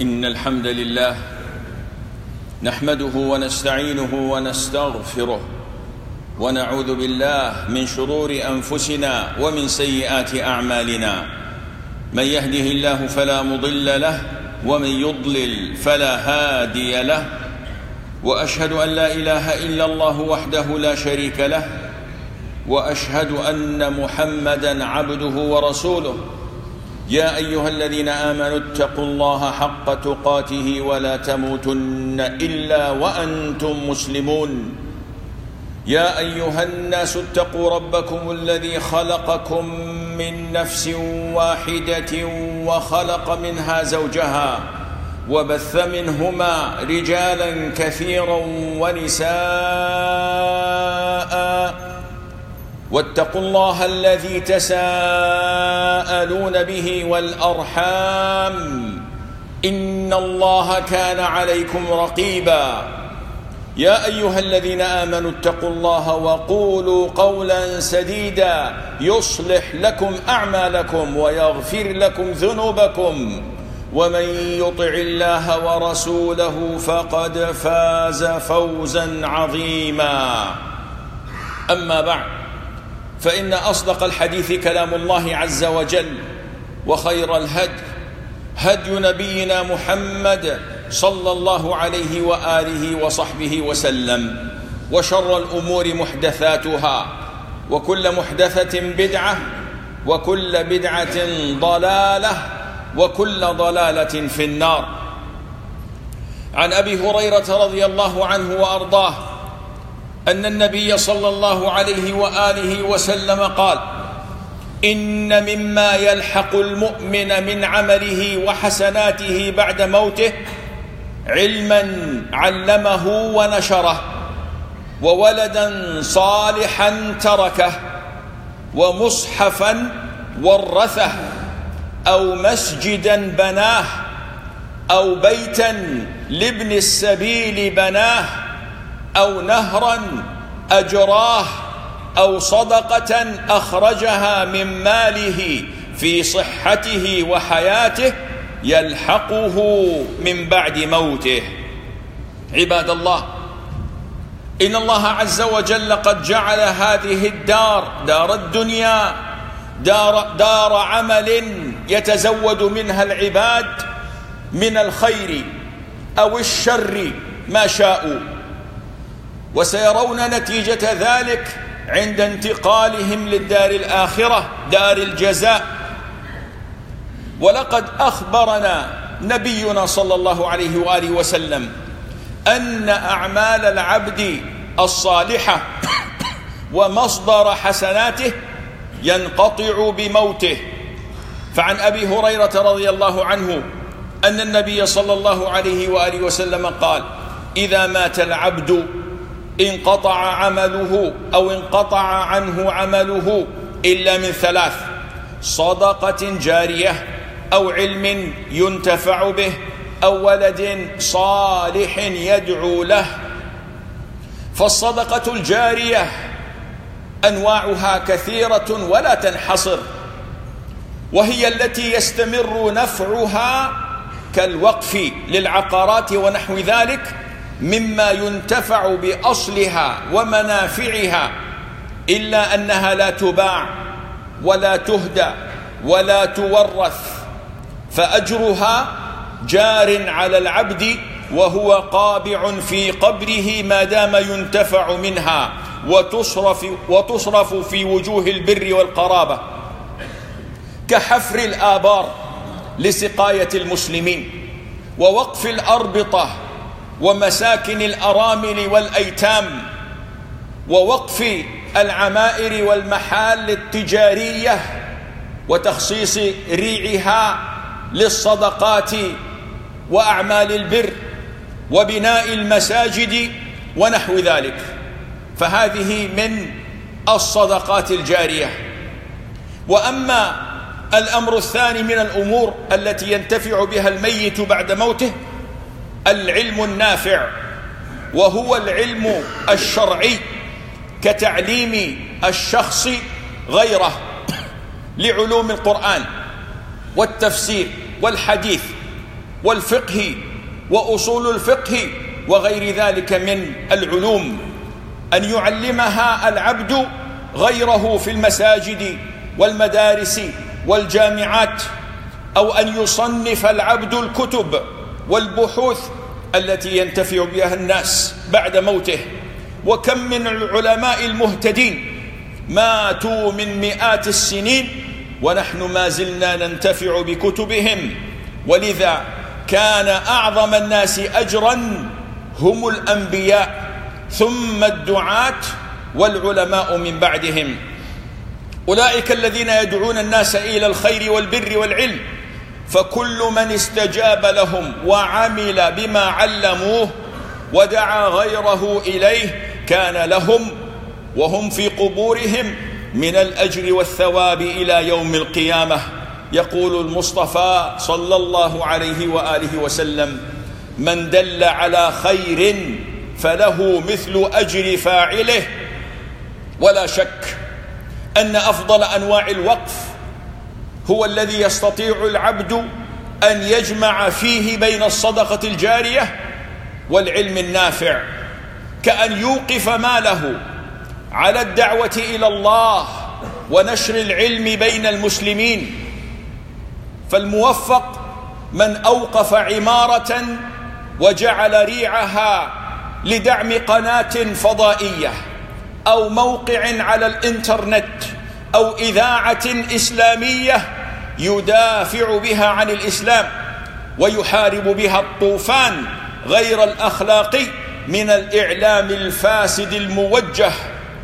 إن الحمد لله نحمده ونستعينه ونستغفره ونعوذ بالله من شرور أنفسنا ومن سيئات أعمالنا. من يهده الله فلا مضل له ومن يضلل فلا هادي له، وأشهد أن لا إله إلا الله وحده لا شريك له، وأشهد أن محمدًا عبده ورسوله. يا أيها الذين آمنوا اتقوا الله حق تقاته ولا تموتن إلا وأنتم مسلمون. يا أيها الناس اتقوا ربكم الذي خلقكم من نفس واحدة وخلق منها زوجها وبث منهما رجالا كثيرا ونساء، واتقوا الله الذي تساءلون به والأرحام، إن الله كان عليكم رقيبا. يا أيها الذين آمنوا اتقوا الله وقولوا قولا سديدا يصلح لكم أعمالكم ويغفر لكم ذنوبكم، ومن يطع الله ورسوله فقد فاز فوزا عظيما. أما بعد، فإن أصدق الحديث كلام الله عز وجل، وخير الهدي هدي نبينا محمد صلى الله عليه وآله وصحبه وسلم، وشر الأمور محدثاتها، وكل محدثة بدعة، وكل بدعة ضلالة، وكل ضلالة في النار. عن أبي هريرة رضي الله عنه وأرضاه أن النبي صلى الله عليه وآله وسلم قال: إن مما يلحق المؤمن من عمله وحسناته بعد موته علما علمه ونشره، وولدا صالحا تركه، ومصحفا ورثه، أو مسجدا بناه، أو بيتا لابن السبيل بناه، أو نهرا أجراه، أو صدقة أخرجها من ماله في صحته وحياته يلحقه من بعد موته. عباد الله، إن الله عز وجل قد جعل هذه الدار، دار الدنيا، دار عمل يتزود منها العباد من الخير أو الشر ما شاءوا، وسيرون نتيجة ذلك عند انتقالهم للدار الآخرة، دار الجزاء. ولقد أخبرنا نبينا صلى الله عليه وآله وسلم أن أعمال العبد الصالحة ومصدر حسناته ينقطع بموته. فعن أبي هريرة رضي الله عنه أن النبي صلى الله عليه وآله وسلم قال: إذا مات العبد انقطع عمله أو انقطع عنه عمله إلا من ثلاث: صدقة جارية، أو علم ينتفع به، أو ولد صالح يدعو له. فالصدقة الجارية أنواعها كثيرة ولا تنحصر، وهي التي يستمر نفعها كالوقف للعقارات ونحو ذلك، مما ينتفع بأصلها ومنافعها، إلا أنها لا تباع ولا تهدى ولا تورث، فأجرها جار على العبد وهو قابع في قبره ما دام ينتفع منها، وتصرف في وجوه البر والقرابة، كحفر الآبار لسقاية المسلمين، ووقف الأربطة، ومساكن الأرامل والأيتام، ووقف العمائر والمحال التجارية، وتخصيص ريعها للصدقات وأعمال البر، وبناء المساجد ونحو ذلك. فهذه من الصدقات الجارية. وأما الأمر الثاني من الأمور التي ينتفع بها الميت بعد موته العلم النافع، وهو العلم الشرعي، كتعليم الشخص غيره لعلوم القرآن والتفسير والحديث والفقه وأصول الفقه وغير ذلك من العلوم، أن يعلمها العبد غيره في المساجد والمدارس والجامعات، أو أن يصنف العبد الكتب والبحوث التي ينتفع بها الناس بعد موته. وكم من العلماء المهتدين ماتوا من مئات السنين ونحن ما زلنا ننتفع بكتبهم. ولذا كان أعظم الناس أجرا هم الأنبياء، ثم الدعاة والعلماء من بعدهم. أولئك الذين يدعون الناس إلى الخير والبر والعلم، فكل من استجاب لهم وعمل بما علموه ودعا غيره إليه كان لهم وهم في قبورهم من الأجر والثواب إلى يوم القيامة. يقول المصطفى صلى الله عليه وآله وسلم: من دل على خير فله مثل أجر فاعله. ولا شك أن أفضل أنواع الوقف هو الذي يستطيع العبد أن يجمع فيه بين الصدقة الجارية والعلم النافع، كأن يوقف ماله على الدعوة إلى الله ونشر العلم بين المسلمين. فالموفق من أوقف عمارة وجعل ريعها لدعم قناة فضائية أو موقع على الإنترنت أو إذاعة إسلامية يدافع بها عن الإسلام ويحارب بها الطوفان غير الأخلاقي من الإعلام الفاسد الموجه.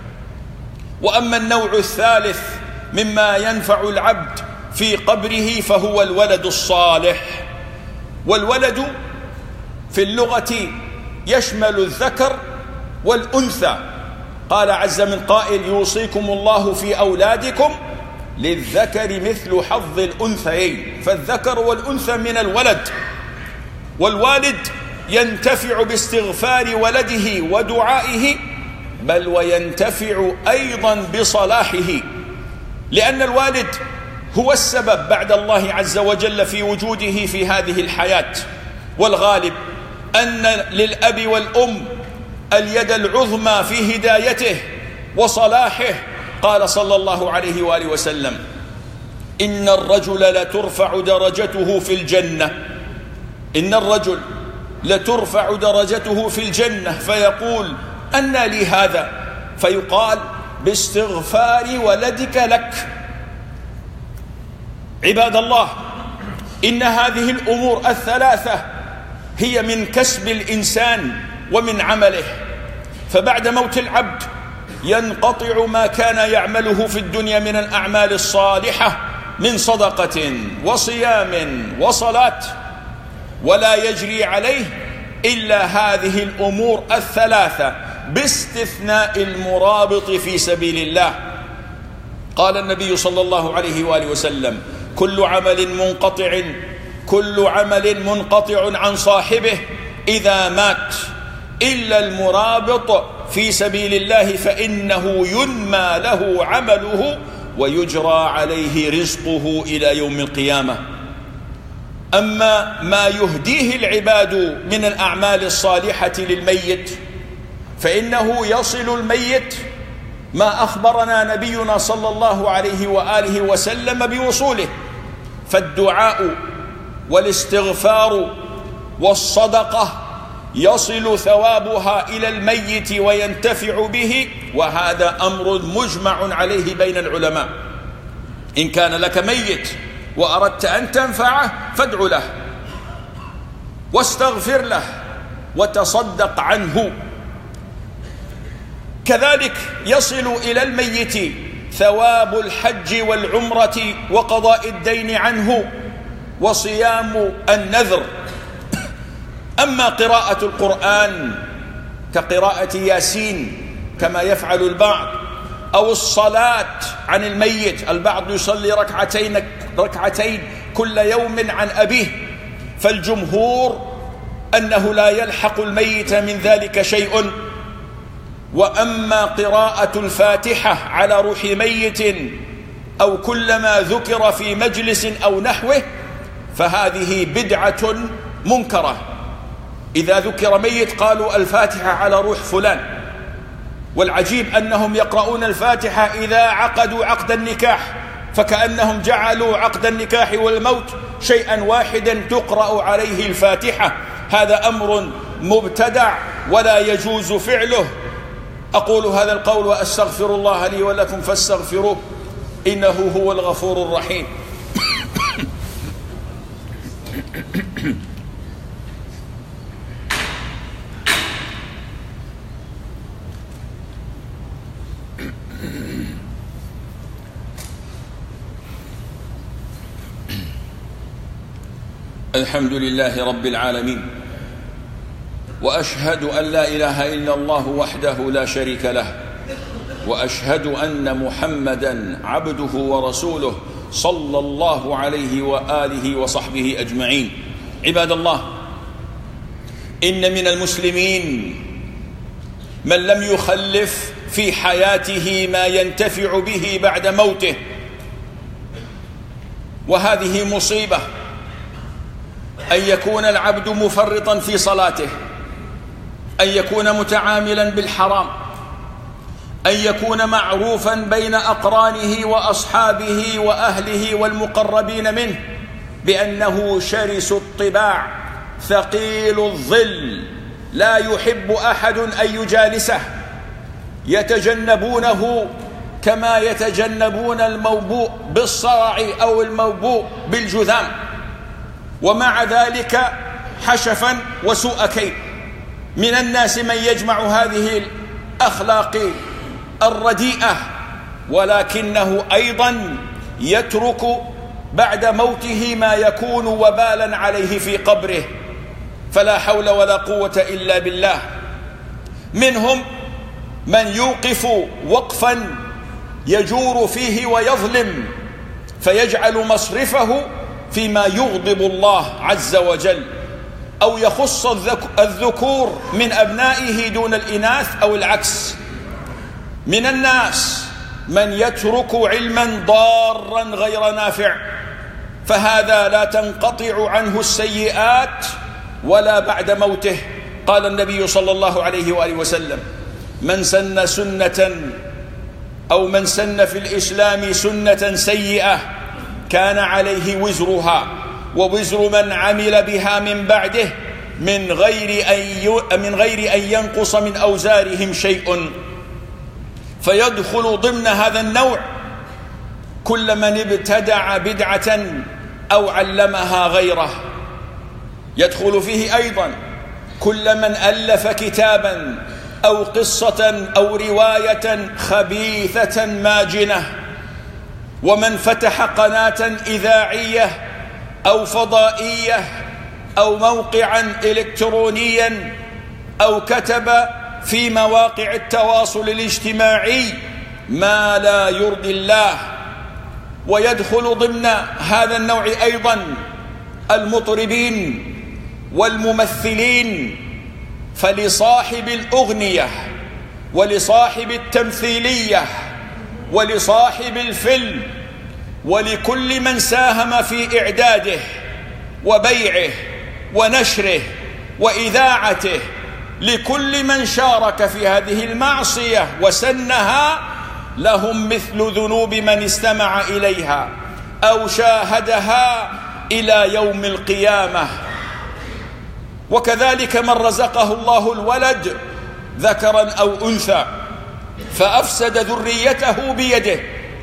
وأما النوع الثالث مما ينفع العبد في قبره فهو الولد الصالح. والولد في اللغة يشمل الذكر والأنثى. قال عز من قائل: يوصيكم الله في أولادكم للذكر مثل حظ الأنثيين. فالذكر والأنثى من الولد، والوالد ينتفع باستغفار ولده ودعائه، بل وينتفع أيضا بصلاحه، لأن الوالد هو السبب بعد الله عز وجل في وجوده في هذه الحياة. والغالب أن للأب والأم اليد العظمى في هدايته وصلاحه. قال صلى الله عليه وآله وسلم: إن الرجل لترفع درجته في الجنة، إن الرجل لترفع درجته في الجنة، فيقول: أنى لي هذا؟ فيقال: باستغفار ولدك لك. عباد الله، إن هذه الأمور الثلاثة هي من كسب الإنسان ومن عمله، فبعد موت العبد ينقطع ما كان يعمله في الدنيا من الأعمال الصالحة من صدقة وصيام وصلاة، ولا يجري عليه إلا هذه الأمور الثلاثة باستثناء المرابط في سبيل الله. قال النبي صلى الله عليه وآله وسلم: كل عمل منقطع عن صاحبه إذا مات إلا المرابط في سبيل الله، فإنه ينمى له عمله ويجرى عليه رزقه إلى يوم القيامة. أما ما يهديه العباد من الأعمال الصالحة للميت فإنه يصل الميت ما أخبرنا نبينا صلى الله عليه وآله وسلم بوصوله. فالدعاء والاستغفار والصدقة يصل ثوابها إلى الميت وينتفع به، وهذا أمر مجمع عليه بين العلماء. إن كان لك ميت وأردت أن تنفعه فادع له واستغفر له وتصدق عنه. كذلك يصل إلى الميت ثواب الحج والعمرة وقضاء الدين عنه وصيام النذر. أما قراءة القرآن كقراءة ياسين كما يفعل البعض، أو الصلاة عن الميت، البعض يصلي ركعتين كل يوم عن أبيه، فالجمهور أنه لا يلحق الميت من ذلك شيء. وأما قراءة الفاتحة على روح ميت أو كلما ذكر في مجلس أو نحوه فهذه بدعة منكرة. إذا ذكر ميت قالوا الفاتحة على روح فلان، والعجيب أنهم يقرؤون الفاتحة إذا عقدوا عقد النكاح، فكأنهم جعلوا عقد النكاح والموت شيئا واحدا تقرأ عليه الفاتحة. هذا أمر مبتدع ولا يجوز فعله. أقول هذا القول وأستغفر الله لي ولكم فاستغفروه إنه هو الغفور الرحيم. الحمد لله رب العالمين، وأشهد أن لا إله إلا الله وحده لا شريك له، وأشهد أن محمدا عبده ورسوله صلى الله عليه وآله وصحبه أجمعين. عباد الله، إن من المسلمين من لم يخلف في حياته ما ينتفع به بعد موته، وهذه مصيبة. أن يكون العبد مفرطا في صلاته، أن يكون متعاملا بالحرام، أن يكون معروفا بين أقرانه وأصحابه وأهله والمقربين منه بأنه شرس الطباع ثقيل الظل لا يحب أحد أن يجالسه، يتجنبونه كما يتجنبون الموبوء بالصرع أو الموبوء بالجذام، ومع ذلك حشفا وسوء كيد. من الناس من يجمع هذه الأخلاق الرديئة، ولكنه أيضا يترك بعد موته ما يكون وبالا عليه في قبره، فلا حول ولا قوة إلا بالله. منهم من يوقف وقفا يجور فيه ويظلم، فيجعل مصرفه فيما يغضب الله عز وجل، أو يخص الذكور من أبنائه دون الإناث أو العكس. من الناس من يترك علما ضارا غير نافع، فهذا لا تنقطع عنه السيئات ولا بعد موته. قال النبي صلى الله عليه وآله وسلم: من سن سنة أو من سن في الإسلام سنة سيئة كان عليه وزرها ووزر من عمل بها من بعده من غير أن ينقص من أوزارهم شيء. فيدخل ضمن هذا النوع كل من ابتدع بدعة أو علمها غيره، يدخل فيه أيضا كل من ألف كتابا أو قصة أو رواية خبيثة ماجنة، ومن فتح قناة إذاعية أو فضائية أو موقعا إلكترونيا أو كتب في مواقع التواصل الاجتماعي ما لا يرضي الله. ويدخل ضمن هذا النوع أيضا المطربين والممثلين، فلصاحب الأغنية ولصاحب التمثيلية ولصاحب الفيلم ولكل من ساهم في إعداده وبيعه ونشره وإذاعته، لكل من شارك في هذه المعصية وسنها، لهم مثل ذنوب من استمع إليها أو شاهدها إلى يوم القيامة. وكذلك من رزقه الله الولد ذكرا أو أنثى فأفسد ذريته بيده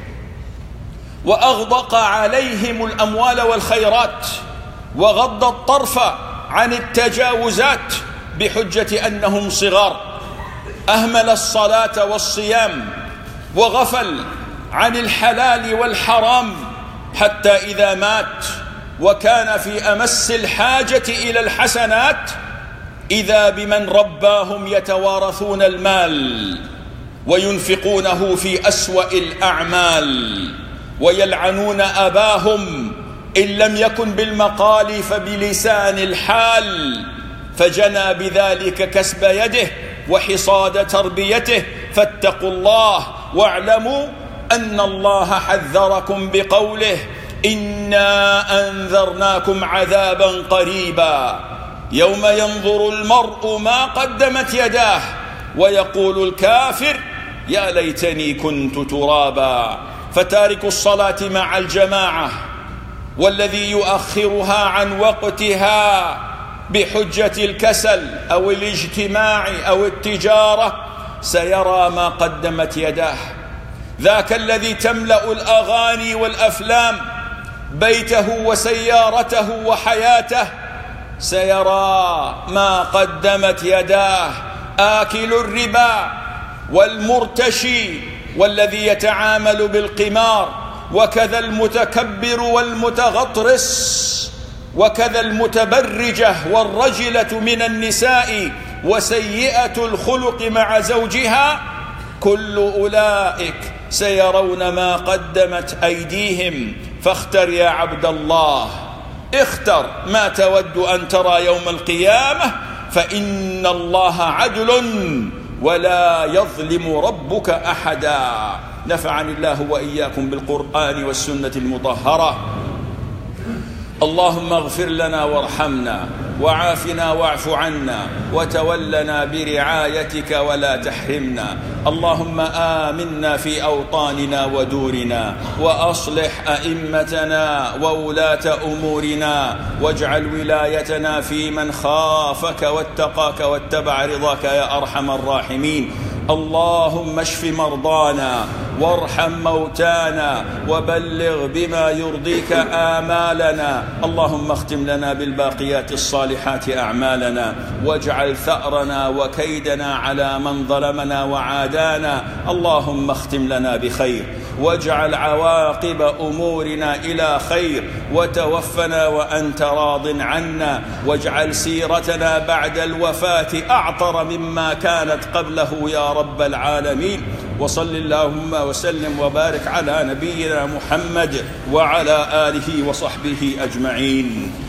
وأغدق عليهم الأموال والخيرات وغض الطرف عن التجاوزات بحجة أنهم صغار، أهمل الصلاة والصيام وغفل عن الحلال والحرام، حتى إذا مات وكان في أمس الحاجة إلى الحسنات إذا بمن رباهم يتوارثون المال وينفقونه في أسوأ الأعمال ويلعنون أباهم إن لم يكن بالمقال فبلسان الحال، فجنى بذلك كسب يده وحصاد تربيته. فاتقوا الله واعلموا أن الله حذركم بقوله: إنا أنذرناكم عذابا قريبا يوم ينظر المرء ما قدمت يداه ويقول الكافر يا ليتني كنت ترابا. فتارك الصلاة مع الجماعة والذي يؤخرها عن وقتها بحجة الكسل أو الاجتماع أو التجارة سيرى ما قدمت يداه. ذاك الذي تملأ الأغاني والأفلام بيته وسيارته وحياته سيرى ما قدمت يداه. آكل الربا والمرتشي والذي يتعامل بالقمار، وكذا المتكبر والمتغطرس، وكذا المتبرجة والرجلة من النساء وسيئة الخلق مع زوجها، كل أولئك سيرون ما قدمت أيديهم. فاختر يا عبد الله، اختر ما تود أن ترى يوم القيامة، فإن الله عدل ولا يظلم ربك أحدا. نفعني الله وإياكم بالقرآن والسنة المطهرة. اللهم اغفر لنا وارحمنا وعافنا واعف عنا وتولنا برعايتك ولا تحرمنا. اللهم آمنا في أوطاننا ودورنا، وأصلح أئمتنا وولاة أمورنا، واجعل ولايتنا في من خافك واتقاك واتبع رضاك يا أرحم الراحمين. اللهم اشف مرضانا وارحم موتانا وبلغ بما يرضيك آمالنا. اللهم اختم لنا بالباقيات الصالحات أعمالنا، واجعل ثأرنا وكيدنا على من ظلمنا وعادانا. اللهم اختم لنا بخير، واجعل عواقب أمورنا إلى خير، وتوفنا وأنت راض عنا، واجعل سيرتنا بعد الوفاة أعطر مما كانت قبله يا رب العالمين. وصل اللهم وسلم وبارك على نبينا محمد وعلى آله وصحبه أجمعين.